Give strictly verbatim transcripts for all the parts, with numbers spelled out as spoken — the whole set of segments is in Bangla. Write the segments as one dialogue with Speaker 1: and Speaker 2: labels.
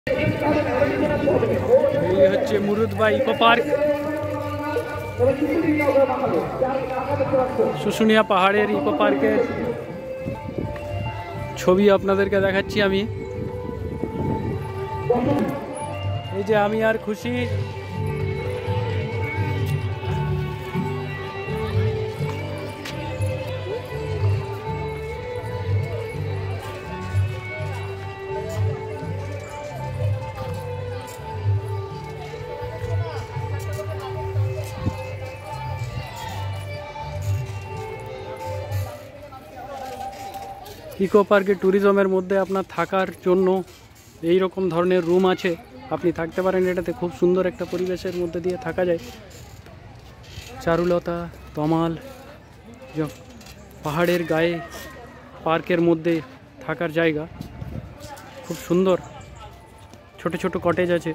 Speaker 1: এই হচ্ছে মুরুদবা ইকো পার্ক, শুশুনিয়া পাহাড়ের ইকো পার্কের ছবি আপনাদেরকে দেখাচ্ছি আমি। এই যে আমি আর খুশি ইকো পার্কে ট্যুরিজমের মধ্যে আপনার থাকার জন্য এই রকম ধরনের রুম আছে, আপনি থাকতে পারেন এটাতে। খুব সুন্দর একটা পরিবেশের মধ্যে দিয়ে থাকা যায়, চারুলতা তমাল পাহাড়ের গায়ে পার্কের মধ্যে থাকার জায়গা খুব সুন্দর। ছোট ছোট কটেজ আছে।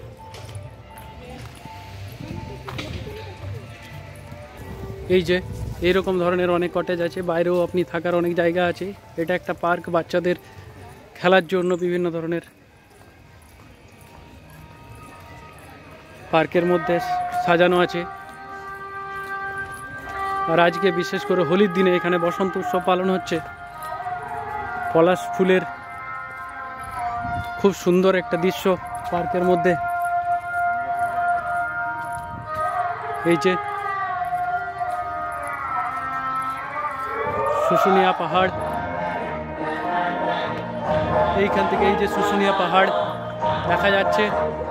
Speaker 1: এই যে এইরকম ধরনের অনেক কটেজ আছে, বাইরেও আপনি থাকার অনেক জায়গা আছে। এটা একটা পার্ক, বাচ্চাদের খেলার জন্য বিভিন্ন ধরনের পার্কের মধ্যে সাজানো আছে। আর আজকে বিশেষ করে হোলির দিনে এখানে বসন্ত উৎসব পালন হচ্ছে। পলাশ ফুলের খুব সুন্দর একটা দৃশ্য পার্কের মধ্যে। এই যে শুশুনিয়া পাহাড়, এইখান থেকে এই যে শুশুনিয়া পাহাড় দেখা যাচ্ছে।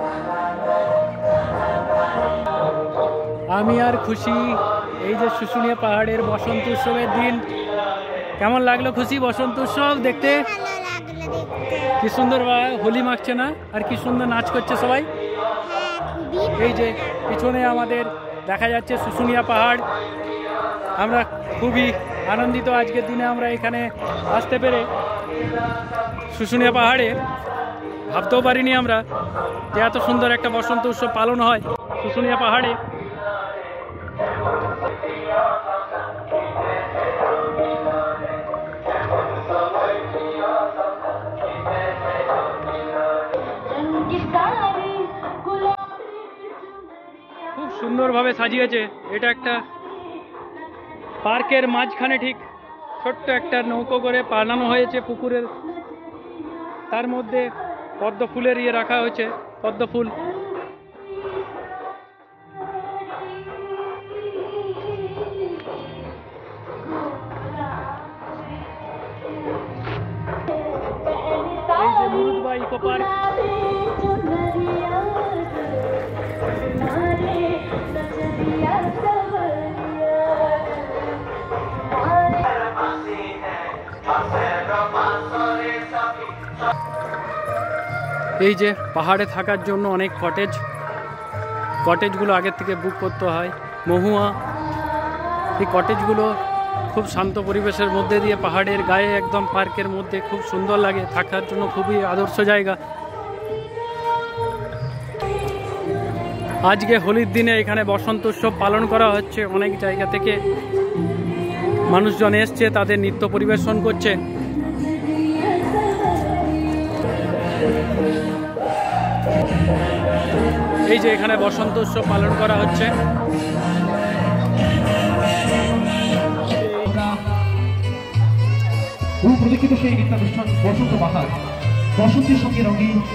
Speaker 1: আমি আর খুশি, এই যে শুশুনিয়া পাহাড়ের বসন্ত উৎসবের দিন। কেমন লাগলো খুশি বসন্ত উৎসব দেখতে? কি সুন্দর হোলি মাখছে না, আর কি সুন্দর নাচ করছে সবাই। এই যে পিছনে আমাদের দেখা যাচ্ছে শুশুনিয়া পাহাড়। আমরা খুবই আনন্দিত আজকের দিনে আমরা এখানে আসতে পেরে। শুশুনিয়া পাহাড়ে ভাবতেও পারিনি আমরা যে এত সুন্দর একটা বসন্ত উৎসব পালন হয় শুশুনিয়া পাহাড়ে। খুব সুন্দরভাবে সাজিয়েছে। এটা একটা পার্কের মাঝখানে ঠিক ছোট্ট একটা নৌকো করে বানানো হয়েছে পুকুরের, তার মধ্যে পদ্ম ফুলের ইয়ে রাখা হয়েছে, পদ্ম ফুল। এই যে মুরুদবা ইকো পার্ক। এই যে পাহাড়ে থাকার জন্য অনেক কটেজ, কটেজগুলো আগের থেকে বুক করতে হয়। মহুয়া, এই কটেজগুলো খুব শান্ত পরিবেশের মধ্যে দিয়ে পাহাড়ের গায়ে একদম পার্কের মধ্যে খুব সুন্দর লাগে থাকার জন্য, খুবই আদর্শ জায়গা। আজকে হোলির দিনে এখানে বসন্ত উৎসব পালন করা হচ্ছে। অনেক জায়গা থেকে মানুষজন এসছে, তাদের নৃত্য পরিবেশন করছে। এই যে এখানে বসন্ত উৎসব পালন করা হচ্ছে।
Speaker 2: প্রতীক্ষিত সেই নৃত্যানুষ্ঠান বসন্ত বাহার, বসন্তের সঙ্গে রঙিন।